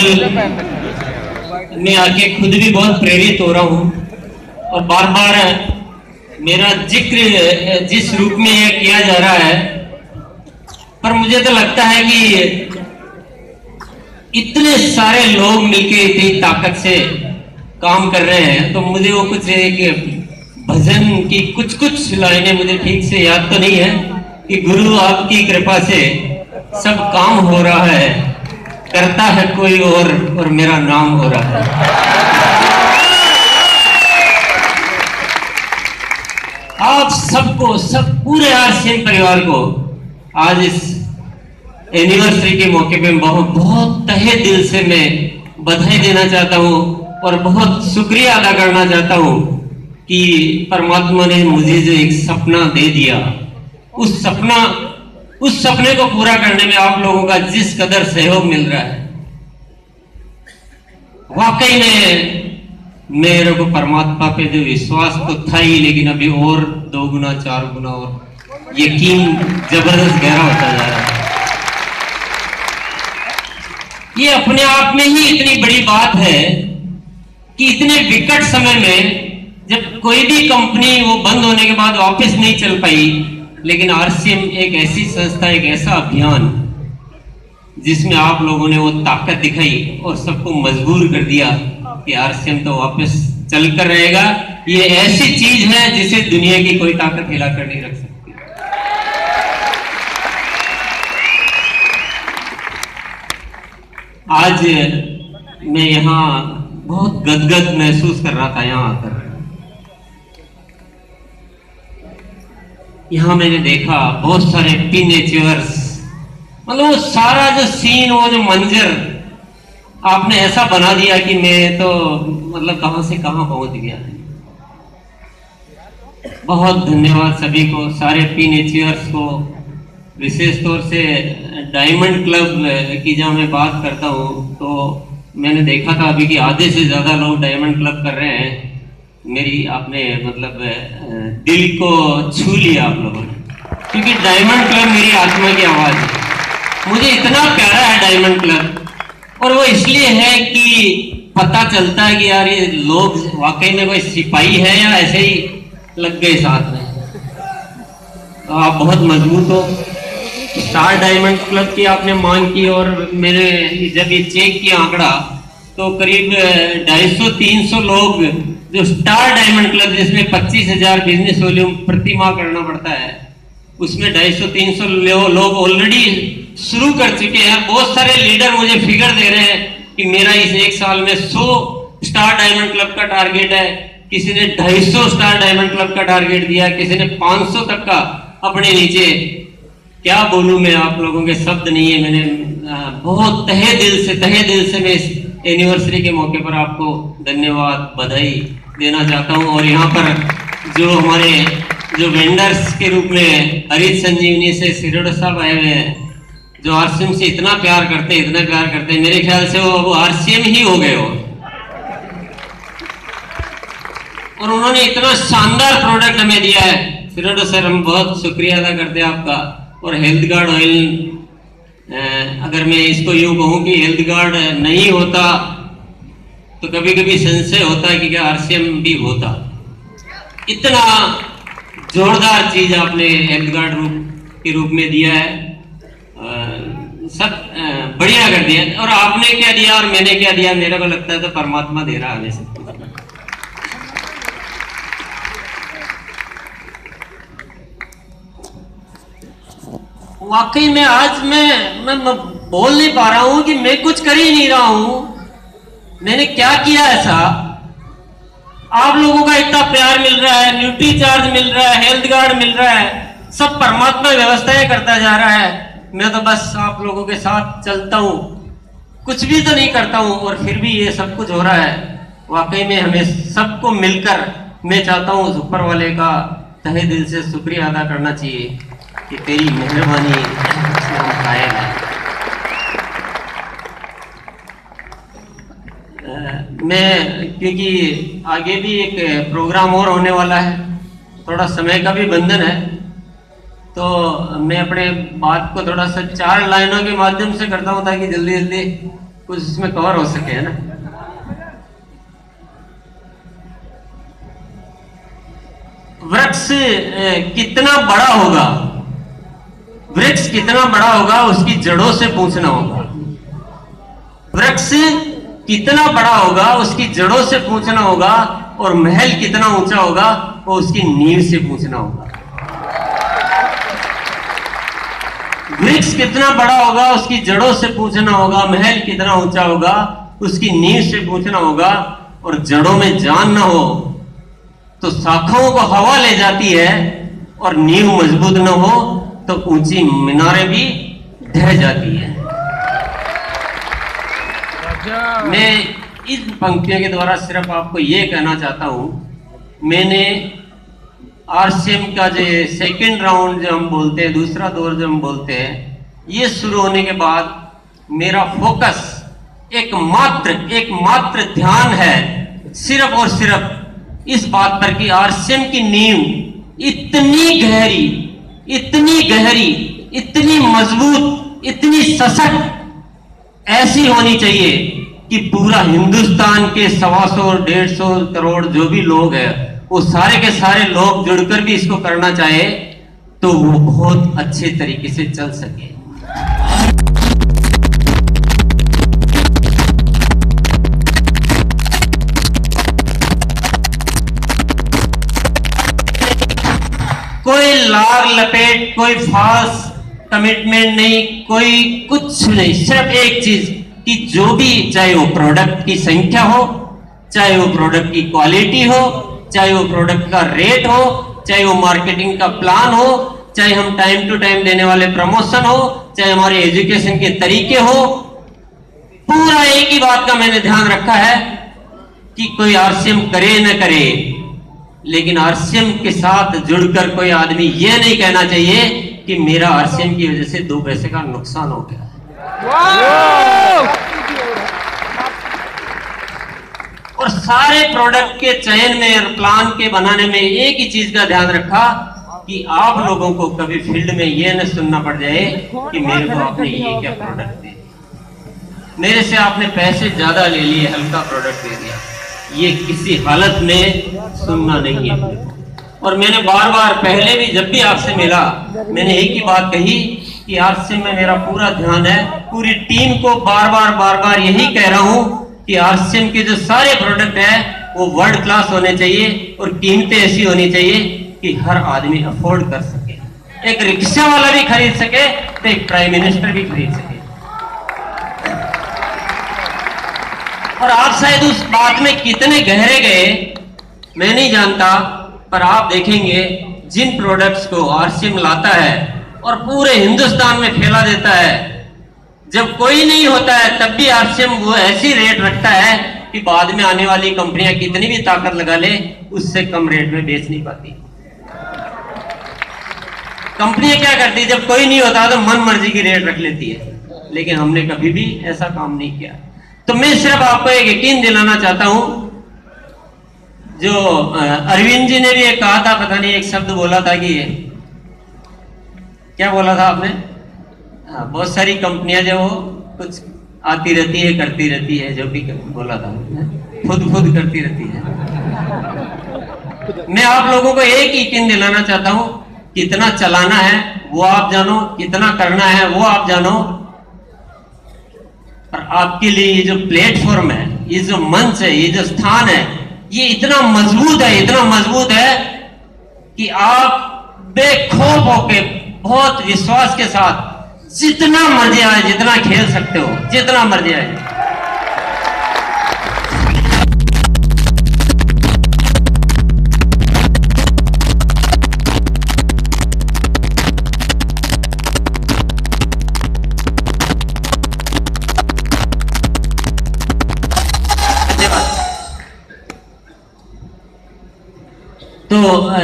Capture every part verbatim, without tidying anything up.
माहौल में आके खुद भी बहुत प्रेरित हो रहा हूँ और बार बार मेरा जिक्र जिस रूप में यह किया जा रहा है, पर मुझे तो लगता है कि इतने सारे लोग मिलके इतनी ताकत से काम कर रहे हैं, तो मुझे वो कुछ एक भजन की कुछ कुछ लाइनें मुझे ठीक से याद तो नहीं है कि गुरु आपकी कृपा से सब काम हो रहा है, करता है कोई और और मेरा नाम हो रहा है। आप सबको, सब पूरे आरसीएम परिवार को आज इस एनिवर्सरी के मौके पे बहुत बहुत तहे दिल से मैं बधाई देना चाहता हूँ और बहुत शुक्रिया अदा करना चाहता हूँ कि परमात्मा ने मुझे जो एक सपना दे दिया, उस सपना उस सपने को पूरा करने में आप लोगों का जिस कदर सहयोग मिल रहा है, वाकई में मेरे को परमात्मा पे जो विश्वास तो था ही, लेकिन अभी और दो गुना चार गुना और यकीन जबरदस्त गहरा होता जा रहा है। ये अपने आप में ही इतनी बड़ी बात है कि इतने विकट समय में जब कोई भी कंपनी वो बंद होने के बाद वापस नहीं चल पाई, लेकिन आरसीएम एक ऐसी संस्था, एक ऐसा अभियान जिसमें आप लोगों ने वो ताकत दिखाई और सबको मजबूर कर दिया कि आरसीएम तो वापस चलकर रहेगा। ये ऐसी चीज है जिसे दुनिया की कोई ताकत हिलाकर नहीं रख सकती। आज मैं यहाँ बहुत गदगद महसूस कर रहा था। यहाँ आकर यहाँ मैंने देखा बहुत सारे टीनेजर्स, मतलब वो सारा जो सीन, वो जो मंजर आपने ऐसा बना दिया कि मैं तो मतलब कहां से कहां पहुंच गया। बहुत धन्यवाद सभी को, सारे टीनेजर्स को, विशेष तौर से डायमंड क्लब की जहां मैं बात करता हूं तो मैंने देखा था अभी कि आधे से ज्यादा लोग डायमंड क्लब कर रहे हैं। मेरी आपने मतलब दिल को छू लिया आप लोगों ने, क्योंकि डायमंड क्लब मेरी आत्मा की आवाज है। मुझे इतना प्यारा है डायमंड क्लब, और वो इसलिए है कि पता चलता है कि यार ये लोग वाकई में कोई सिपाही है या ऐसे ही लग गए साथ में। तो आप बहुत मजबूत हो। स्टार डायमंड क्लब की आपने मांग की और मैंने जब ये चेक किया आंकड़ा तो करीब ढाई सौ तीन सौ लोग जो स्टार डायमंड क्लब जिसमें पच्चीस हजार बिजनेस वॉल्यूम प्रति माह करना पड़ता है, उसमें ढाई सौ तीन सौ लोग ऑलरेडी शुरू कर चुके हैं। बहुत सारे लीडर मुझे फिगर दे रहे हैं कि मेरा इस एक साल में सौ स्टार डायमंड क्लब का टारगेट है, किसी ने ढाई सौ स्टार डायमंड क्लब का टारगेट दिया, किसी ने पाँच सौ तक का अपने नीचे। क्या बोलूं मैं, आप लोगों के शब्द नहीं है। मैंने बहुत तहे दिल से तहे दिल से मैं इस एनिवर्सरी के मौके पर आपको धन्यवाद, बधाई देना चाहता हूं। और यहाँ पर जो हमारे जो वेंडर्स के रूप में हरीश संजीवनी से सिरोडा साहब आए हुए हैं, जो आरसीएम से इतना प्यार करते हैं, इतना प्यार करते हैं, मेरे ख्याल से वो वो आरसीएम ही हो गए हो। और उन्होंने इतना शानदार प्रोडक्ट हमें दिया है। सिरोडा सर, हम बहुत शुक्रिया अदा करते हैं आपका। और हेल्थ गार्ड ऑयल, अगर मैं इसको यूं कहूं कि हेल्थ गार्ड नहीं होता तो कभी कभी संशय होता है कि क्या आरसीएम भी होता। इतना जोरदार चीज आपने हेल्थ गार्ड रूप के रूप में दिया है, आ, सब आ, बढ़िया कर दिया। और आपने क्या दिया और मैंने क्या दिया, मेरे को लगता है तो परमात्मा दे रहा है सब कुछ। वाकई में आज मैं, मैं मैं बोल नहीं पा रहा हूं कि मैं कुछ कर ही नहीं रहा हूं। मैंने क्या किया ऐसा? आप लोगों का इतना प्यार मिल रहा है, न्यूट्री चार्ज मिल रहा है, हेल्थ गार्ड मिल रहा है, सब परमात्मा व्यवस्थाएं करता जा रहा है। मैं तो बस आप लोगों के साथ चलता हूं, कुछ भी तो नहीं करता हूं, और फिर भी ये सब कुछ हो रहा है। वाकई में हमें सबको मिलकर, मैं चाहता हूं ऊपर वाले का तहे दिल से शुक्रिया अदा करना चाहिए कि तेरी मेहरबानी हम कायम है। मैं, क्योंकि आगे भी एक प्रोग्राम और होने वाला है, थोड़ा समय का भी बंधन है, तो मैं अपने बात को थोड़ा सा चार लाइनों के माध्यम से करता हूँ ताकि जल्दी जल्दी कुछ इसमें कवर हो सके, है ना। वृक्ष कितना बड़ा होगा, वृक्ष कितना बड़ा होगा उसकी जड़ों से पूछना होगा। वृक्ष कितना बड़ा होगा उसकी जड़ों से पूछना होगा, और महल कितना ऊंचा होगा वो उसकी नींव से पूछना होगा। वृक्ष कितना बड़ा होगा उसकी जड़ों से पूछना होगा, महल कितना ऊंचा होगा उसकी नींव से पूछना होगा। और जड़ों में जान ना हो तो शाखाओं को हवा ले जाती है, और नींव मजबूत न हो तो ऊंची मीनारें भी ढह जाती है। मैं इस पंक्तियों के द्वारा सिर्फ आपको यह कहना चाहता हूं, मैंने आरसीएम का जो सेकंड राउंड जो हम बोलते हैं, दूसरा दौर जो हम बोलते हैं, ये शुरू होने के बाद मेरा फोकस एकमात्र एकमात्र ध्यान है सिर्फ और सिर्फ इस बात पर कि आरसीएम की नींव इतनी गहरी, इतनी गहरी, इतनी मजबूत, इतनी सशक्त ऐसी होनी चाहिए कि पूरा हिंदुस्तान के सवा सौ डेढ़ सौ करोड़ जो भी लोग हैं वो सारे के सारे लोग जुड़कर भी इसको करना चाहे तो वो बहुत अच्छे तरीके से चल सके। कोई लाग लपेट, कोई फाल्स कमिटमेंट नहीं, कोई कुछ नहीं, सिर्फ एक चीज कि जो भी, चाहे वो प्रोडक्ट की संख्या हो, चाहे वो प्रोडक्ट की क्वालिटी हो, चाहे वो प्रोडक्ट का रेट हो, चाहे वो मार्केटिंग का प्लान हो, चाहे हम टाइम टू टाइम देने वाले प्रमोशन हो, चाहे हमारे एजुकेशन के तरीके हो, पूरा एक ही बात का मैंने ध्यान रखा है कि कोई आरसीएम करे न करे, लेकिन आरसीएम के साथ जुड़कर कोई आदमी यह नहीं कहना चाहिए कि मेरा आरसीएम की वजह से दो पैसे का नुकसान हो गया। और सारे प्रोडक्ट के चयन में और प्लान के बनाने में एक ही चीज का ध्यान रखा कि आप लोगों को कभी फील्ड में यह न सुनना पड़ जाए कि मेरे को आपने ये क्या प्रोडक्ट दे, मेरे से आपने पैसे ज्यादा ले लिए, हल्का प्रोडक्ट दे दिया, ये किसी हालत में सुनना नहीं है। और मैंने बार बार पहले भी जब भी आपसे मिला मैंने एक ही बात कही कि आरसीएम में मेरा पूरा ध्यान है, पूरी टीम को बार बार बार बार यही कह रहा हूं कि आरसीएम के जो सारे प्रोडक्ट है वो वर्ल्ड क्लास होने चाहिए और कीमतें ऐसी होनी चाहिए कि हर आदमी अफोर्ड कर सके। एक रिक्शा वाला भी खरीद सके तो एक प्राइम मिनिस्टर भी खरीद सके। और आप शायद उस बात में कितने गहरे गए मैं नहीं जानता, पर आप देखेंगे जिन प्रोडक्ट्स को आरसीएम लाता है और पूरे हिंदुस्तान में फैला देता है, जब कोई नहीं होता है तब भी आरसीएम वो ऐसी रेट रखता है कि बाद में आने वाली कंपनियां कितनी भी ताकत लगा ले उससे कम रेट में बेच नहीं पाती। कंपनियां क्या करती है, जब कोई नहीं होता तो मन मर्जी की रेट रख लेती है, लेकिन हमने कभी भी ऐसा काम नहीं किया। तो मैं सिर्फ आपको एक यकीन दिलाना चाहता हूं, जो अरविंद जी ने भी एक कहा था, पता नहीं एक शब्द बोला था कि क्या बोला था आपने, हाँ, बहुत सारी कंपनियां जो कुछ आती रहती है करती रहती है, जो भी बोला था खुद खुद करती रहती है। मैं आप लोगों को एक यकीन दिलाना चाहता हूं, कितना चलाना है वो आप जानो, कितना करना है वो आप जानो, और आपके लिए ये जो प्लेटफॉर्म है, ये जो मंच है, ये जो स्थान है, ये इतना मजबूत है, इतना मजबूत है कि आप बेखौफ होके बहुत विश्वास के साथ जितना मर्जी आए, जितना खेल सकते हो, जितना मर्जी आए। तो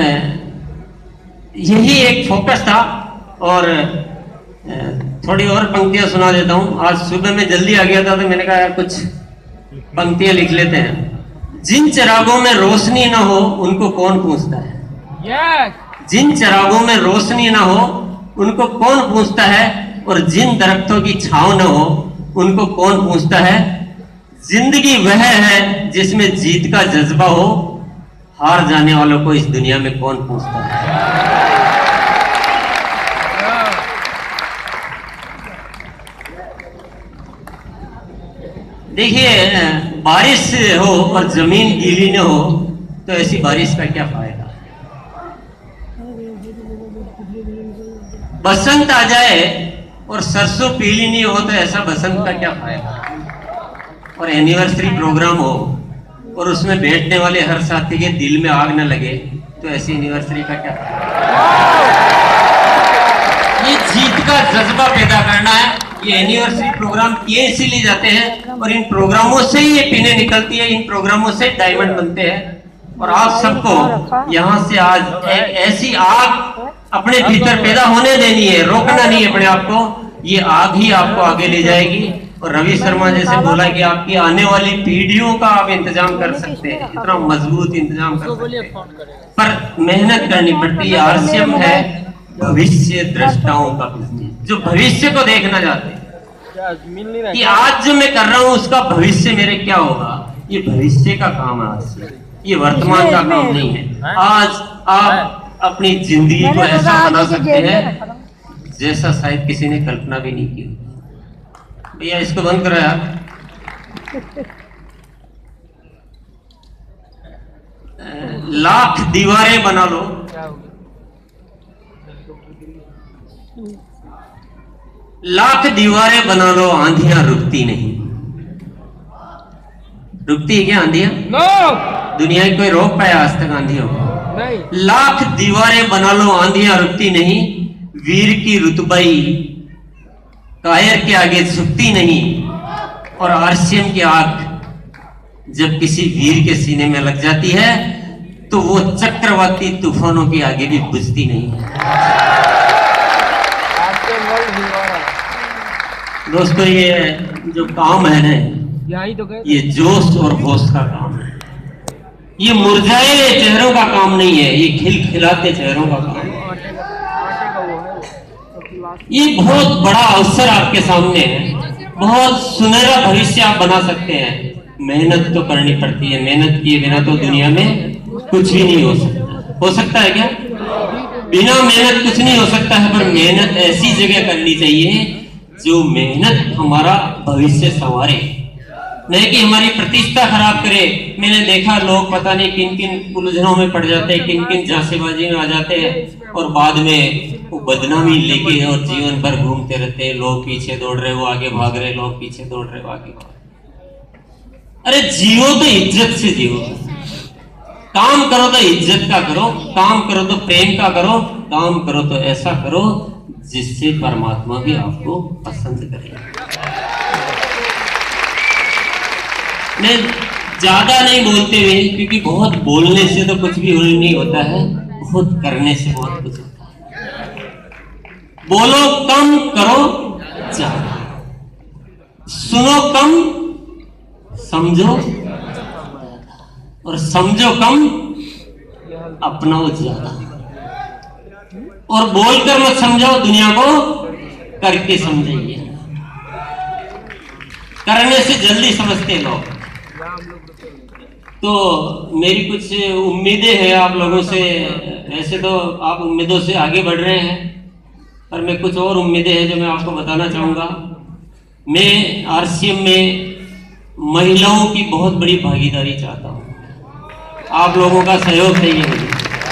यही एक फोकस था। और थोड़ी और पंक्तियां सुना देता हूं। आज सुबह में जल्दी आ गया था तो मैंने कहा यार कुछ पंक्तियां लिख लेते हैं। जिन चिरागों में रोशनी ना हो उनको कौन पूछता है, yes! जिन चिरागों में रोशनी ना हो उनको कौन पूछता है, और जिन दरख्तों की छांव ना हो उनको कौन पूछता है? जिंदगी वह है जिसमें जीत का जज्बा हो, हार जाने वालों को इस दुनिया में कौन पूछता है? देखिए, बारिश हो और जमीन गीली न हो तो ऐसी बारिश का क्या फायदा? बसंत आ जाए और सरसों पीली नहीं हो तो ऐसा बसंत का क्या फायदा? और एनिवर्सरी प्रोग्राम हो और उसमें बैठने वाले हर साथी के दिल में आग न लगे तो ऐसी एनिवर्सरी का क्या फायदा? ये जीत का जज्बा पैदा करना है। ये एनिवर्सरी प्रोग्राम किए इसीलिए जाते हैं और इन प्रोग्रामों से ही ये पिनें निकलती है, इन प्रोग्रामों से डायमंड बनते हैं। और आप सबको यहाँ से आज एक ऐसी आग अपने भीतर पैदा होने देनी है, रोकना नहीं है अपने आप को। ये आग ही आपको आगे ले जाएगी। और रवि शर्मा जैसे बोला कि आपकी आने वाली पीढ़ियों का आप इंतजाम कर सकते हैं, इतना मजबूत इंतजाम कर सकते हैं, पर मेहनत करनी पड़ती है। आरसीएम है भविष्य दृष्टाओं का बिजनेस, जो भविष्य को देखना चाहते हैं कि आज जो मैं कर रहा हूं उसका भविष्य मेरे क्या होगा। ये भविष्य का काम है, आज ये वर्तमान का काम नहीं है। आज आप अपनी जिंदगी को ऐसा बना सकते हैं जैसा शायद किसी ने कल्पना भी नहीं की। भैया इसको बंद करो यार। लाख दीवारें बना लो, लाख दीवारें बना लो, आंधियां रुकती नहीं। रुकती है क्या आंधियां? no! दुनिया की कोई रोक पाया आज तक आंधियों को? नहीं। लाख दीवारें बना लो, आंधियां रुकती नहीं। वीर की रुतबाई कायर के आगे झुकती नहीं। और आरसीएम की आग जब किसी वीर के सीने में लग जाती है तो वो चक्रवाती तूफानों के आगे भी बुझती नहीं है। दोस्तों, ये जो काम है ना, ये जोश और होश का काम है। ये मुरझाए चेहरों का काम नहीं है, ये खिलखिलाते चेहरों का काम है। ये बहुत बड़ा अवसर आपके सामने है, बहुत सुनहरा भविष्य आप बना सकते हैं। मेहनत तो करनी पड़ती है, मेहनत किए बिना तो दुनिया में कुछ भी नहीं हो सकता। हो सकता है क्या? बिना मेहनत कुछ नहीं हो सकता है, पर मेहनत ऐसी जगह करनी चाहिए जो मेहनत हमारा भविष्य संवारे, नहीं कि हमारी प्रतिष्ठा खराब करे। मैंने देखा लोग पता नहीं किन किन उलझनों में पड़ जाते हैं, किन किन झांसेबाजी में आ जाते हैं और बाद में वो बदनामी लेके और जीवन भर घूमते रहते हैं। लोग पीछे दौड़ रहे, वो आगे भाग रहे, लोग पीछे दौड़ रहे, वो आगे भाग रहे। अरे जियो तो इज्जत से जियो, काम करो तो इज्जत का करो, काम करो तो प्रेम का करो, काम करो तो ऐसा करो जिससे परमात्मा भी आपको पसंद करे। मैं ज्यादा नहीं बोलते हुए, क्योंकि बहुत बोलने से तो कुछ भी नहीं होता है, बहुत करने से बहुत कुछ होता है। बोलो कम, करो ज्यादा, सुनो कम, समझो, और समझो कम, अपनाओ ज्यादा। और बोलकर मत समझो दुनिया को, करके समझिए। करने से जल्दी समझते लोग। तो मेरी कुछ उम्मीदें हैं आप लोगों से। ऐसे तो आप उम्मीदों से आगे बढ़ रहे हैं, पर मैं कुछ और उम्मीदें हैं जो मैं आपको बताना चाहूँगा। मैं आरसीएम में महिलाओं की बहुत बड़ी भागीदारी चाहता हूँ, आप लोगों का सहयोग चाहिए मुझे।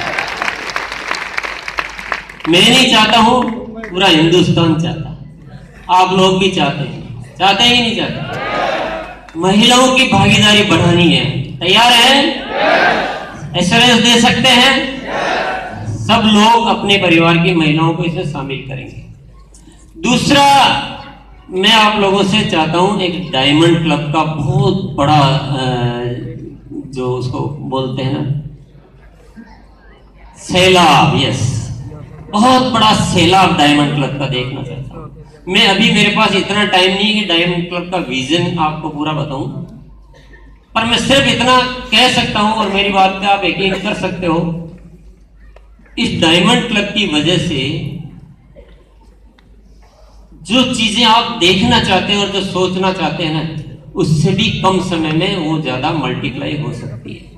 मैं नहीं चाहता हूँ, पूरा हिंदुस्तान चाहता है, आप लोग भी चाहते हैं, चाहते हैं कि नहीं चाहते? महिलाओं की भागीदारी बढ़ानी है। तैयार हैं? एश्योरेंस दे सकते हैं? सब लोग अपने परिवार की महिलाओं को इसमें शामिल करेंगे। दूसरा, मैं आप लोगों से चाहता हूं एक डायमंड क्लब का बहुत बड़ा जो उसको बोलते हैं ना सैलाब, यस, बहुत बड़ा सैलाब डायमंड क्लब का देखना चाहता हूं। मैं अभी मेरे पास इतना टाइम नहीं है कि डायमंड क्लब का विजन आपको पूरा बताऊं, पर मैं सिर्फ इतना कह सकता हूं और मेरी बात पे आप यकीन कर सकते हो। इस डायमंड क्लब की वजह से जो चीजें आप देखना चाहते हैं और जो सोचना चाहते हैं ना, उससे भी कम समय में वो ज्यादा मल्टीप्लाई हो सकती है।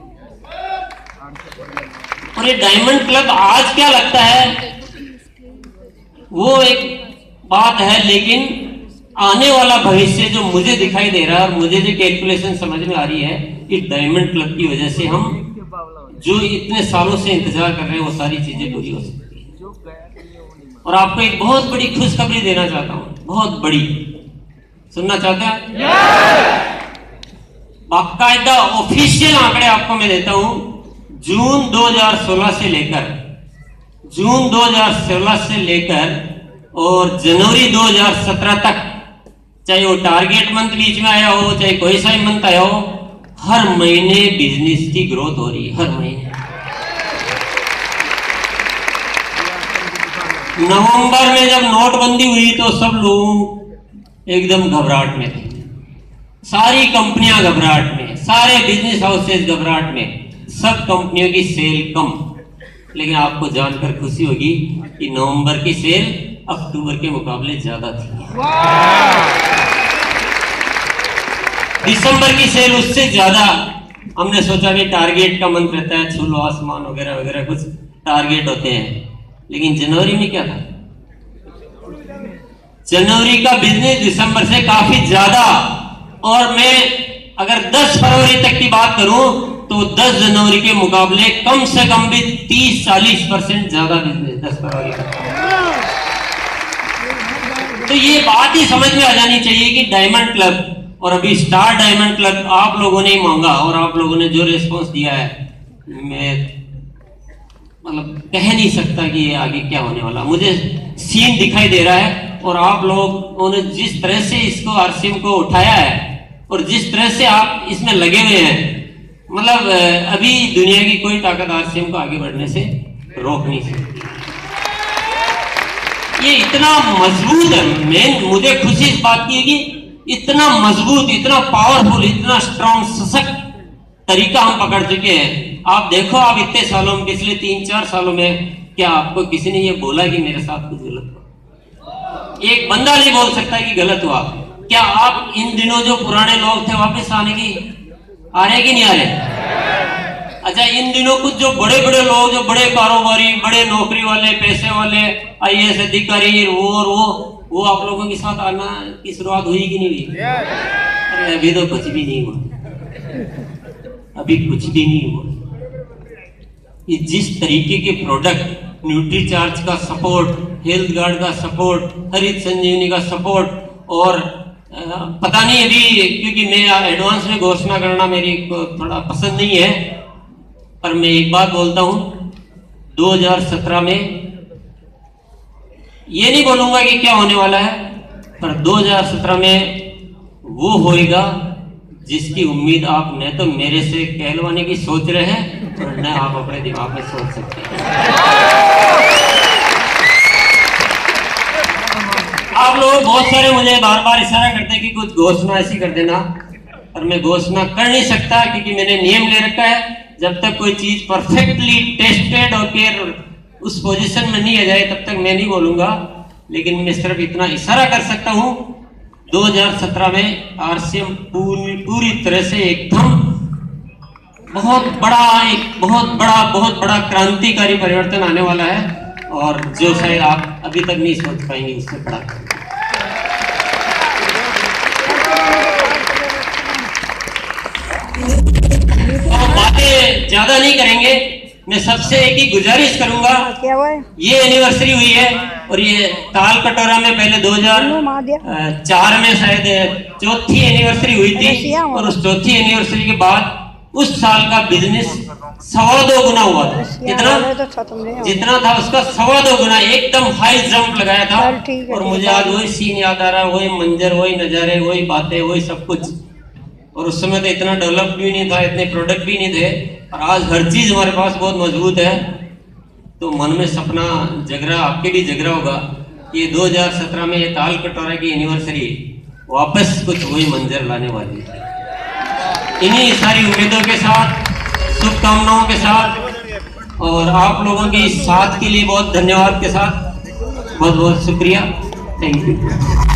और ये डायमंड क्लब आज क्या लगता है वो एक बात है, लेकिन आने वाला भविष्य जो मुझे दिखाई दे रहा है और मुझे जो कैलकुलेशन समझ में आ रही है, इस डायमंड क्लब की वजह से हम जो इतने सालों से इंतजार कर रहे हैं वो सारी चीजें पूरी हो सकती है। और आपको एक बहुत बड़ी खुशखबरी देना चाहता हूं, बहुत बड़ी। सुनना चाहते हैं? बाकायदा ऑफिशियल आंकड़े आपको मैं देता हूं। जून दो हज़ार सोलह से लेकर जून दो हज़ार सोलह से लेकर और जनवरी दो हज़ार सत्रह तक, चाहे वो टारगेट मंथ बीच में आया हो, चाहे कोई सा ही मंथ आया हो, हर महीने बिजनेस की ग्रोथ हो रही है, हर महीने। नवंबर में जब नोटबंदी हुई तो सब लोग एकदम घबराहट में थे, सारी कंपनियां घबराहट में, सारे बिजनेस हाउसेस घबराहट में, सब कंपनियों की सेल कम। लेकिन आपको जानकर खुशी होगी कि नवंबर की सेल अक्टूबर के मुकाबले ज्यादा थी। दिसंबर की सेल उससे ज्यादा। हमने सोचा कि टारगेट का मंत्र रहता है, छू लो आसमान वगैरह वगैरह कुछ टारगेट होते हैं। लेकिन जनवरी में क्या था? जनवरी का बिजनेस दिसंबर से काफी ज्यादा। और मैं अगर दस फरवरी तक की बात करूं तो दस जनवरी के मुकाबले कम से कम भी तीस चालीस परसेंट ज्यादा बिजनेस दस फरवरी तक। तो ये बात ही समझ में आ जानी चाहिए कि डायमंड क्लब, और अभी स्टार डायमंड क्लब आप लोगों ने ही मांगा और आप लोगों ने जो रिस्पॉन्स दिया है, मैं मतलब कह नहीं सकता कि ये आगे क्या होने वाला। मुझे सीन दिखाई दे रहा है और आप लोगों ने जिस तरह से इसको आरसीएम को उठाया है और जिस तरह से आप इसमें लगे हुए हैं, मतलब अभी दुनिया की कोई ताकत आरसीएम को आगे बढ़ने से रोक नहीं सकती। ये इतना मजबूत है। मैं मुझे खुशी इस बात की है कि इतना मजबूत, इतना पावरफुल, इतना स्ट्रॉन्ग, सशक्त तरीका हम पकड़ चुके हैं। आप देखो, आप इतने सालों में, पिछले तीन चार सालों में, क्या आपको किसी ने ये बोला कि मेरे साथ कुछ गलत हुआ? एक बंदा नहीं बोल सकता कि गलत हुआ। क्या आप इन दिनों जो पुराने लोग थे वापस आने की आ रहे कि नहीं आ रहे? अच्छा, इन दिनों कुछ जो बड़े बड़े लोग, जो बड़े कारोबारी, बड़े नौकरी वाले, पैसे वाले, आईएएस अधिकारी, वो और वो वो आप लोगों के साथ आना की शुरुआत हुई कि नहीं हुई? अरे अभी तो कुछ भी नहीं हुआ, अभी कुछ भी नहीं हुआ। ये जिस तरीके के प्रोडक्ट, न्यूट्री चार्ज का सपोर्ट, हेल्थ गार्ड का सपोर्ट, हरित संजीवनी का सपोर्ट, और पता नहीं अभी, क्योंकि मैं एडवांस में घोषणा करना मेरी को थोड़ा पसंद नहीं है, पर मैं एक बात बोलता हूं, दो हज़ार सत्रह में ये नहीं बोलूंगा कि क्या होने वाला है, पर दो हज़ार सत्रह में वो होएगा जिसकी उम्मीद आप न तो मेरे से कहलवाने की सोच रहे हैं और न आप अपने दिमाग में सोच सकते हैं। आप लोग बहुत सारे मुझे बार बार इशारा करते हैं कि कुछ घोषणा ऐसी कर देना, पर मैं घोषणा कर नहीं सकता, क्योंकि मैंने नियम ले रखा है, जब तक कोई चीज परफेक्टली टेस्टेड और फिर उस पोजीशन में नहीं आ जाए तब तक मैं नहीं बोलूंगा। लेकिन मैं सिर्फ इतना इशारा कर सकता हूं, दो हज़ार सत्रह में आरसीएम पूरी पूरी तरह से एकदम बहुत बड़ा एक बहुत बड़ा बहुत बड़ा क्रांतिकारी परिवर्तन आने वाला है, और जो शायद आप अभी तक नहीं सोच पाएंगे उससे बड़ा। तो बातें ज्यादा नहीं करेंगे, मैं सबसे एक ही गुजारिश करूंगा। क्या हुआ है? ये एनिवर्सरी हुई है और ये ताल कटोरा में पहले दो हज़ार चार में शायद चौथी एनिवर्सरी हुई थी, और उस चौथी एनिवर्सरी के बाद उस साल का बिजनेस सवा दो गुना हुआ था। कितना जितना था उसका सवा दो गुना, एकदम हाई जंप लगाया था। और मुझे आज वही सीन याद आ रहा है, वही मंजर, वही नजारे, वही बातें, वही सब कुछ। और उस समय तो इतना डेवलप भी नहीं था, इतने प्रोडक्ट भी नहीं थे, और आज हर चीज हमारे पास बहुत मजबूत है। तो मन में सपना जग रहा, आपके भी जग रहा होगा कि ये दो हज़ार सत्रह में ये ताल कटोरा की एनिवर्सरी वापस कुछ वही मंजर लाने वाली है। इन्हीं सारी उम्मीदों के साथ, शुभकामनाओं के साथ, और आप लोगों के इस साथ के लिए बहुत धन्यवाद के साथ बहुत बहुत शुक्रिया। Thank you.